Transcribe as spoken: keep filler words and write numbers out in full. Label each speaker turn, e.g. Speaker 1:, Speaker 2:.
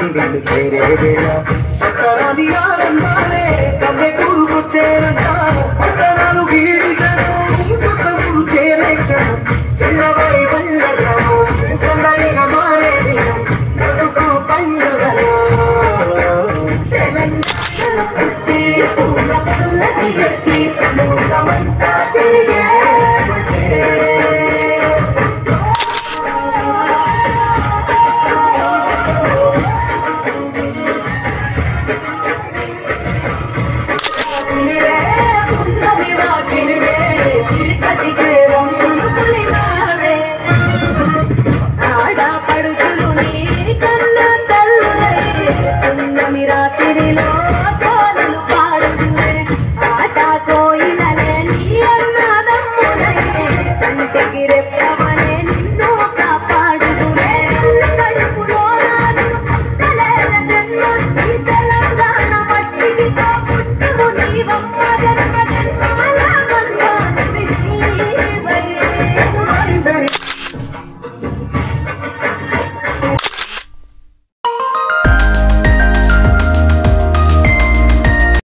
Speaker 1: నిన్ను చేరే వేళ పట్టరాది ఆనందాలే కవ్వే కూరుకొచ్చేనంట పట్టణాలు వీడి కొత్త ఊరు చేరే క్షణం చిన్నవై పండగము సందడిగా మారే దినం బతుకు పండుగలో తెలంగాణ పుట్టి పూల పుల్లకి ఎత్తి లోకమంతా తిరిగే
Speaker 2: Viva!